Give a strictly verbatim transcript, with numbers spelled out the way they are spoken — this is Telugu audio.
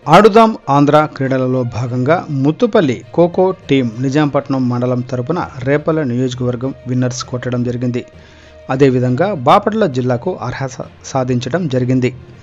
ఆడుదాం ఆంధ్ర క్రీడలలో భాగంగా ముత్తుపల్లి ఖోఖో టీం నిజాంపట్నం మండలం తరపున రేపల్ల నియోజకవర్గం విన్నర్స్ కొట్టడం జరిగింది. అదేవిధంగా బాపట్ల జిల్లాకు అర్హత సాధించడం జరిగింది.